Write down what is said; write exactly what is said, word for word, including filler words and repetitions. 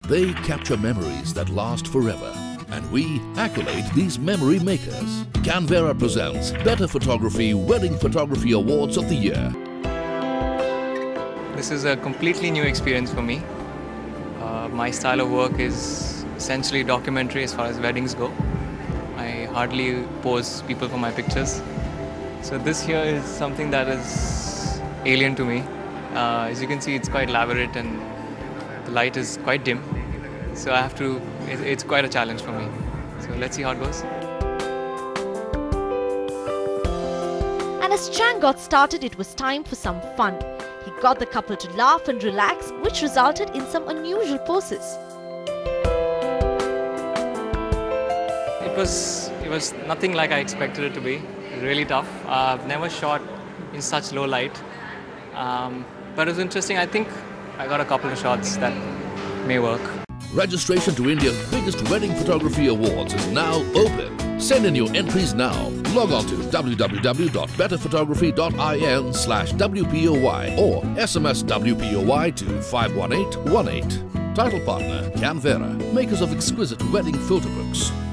They capture memories that last forever. And we accolade these memory makers. Canberra presents Better Photography Wedding Photography Awards of the Year. This is a completely new experience for me. Uh, my style of work is essentially documentary as far as weddings go. I hardly pose people for my pictures. So this here is something that is alien to me. Uh, as you can see, it's quite elaborate and the light is quite dim. So I have to, it, it's quite a challenge for me. So let's see how it goes. And as Chang got started, it was time for some fun. He got the couple to laugh and relax, which resulted in some unusual poses. It was, it was nothing like I expected it to be. Really tough. Uh, I've never shot in such low light. Um, but it was interesting. I think I got a couple of shots that may work. Registration to India's biggest wedding photography awards is now open. Send in your entries now. Log on to w w w dot better photography dot in slash W P O Y or S M S W P O Y to five one eight one eight. Title partner, Canberra, makers of exquisite wedding photo books.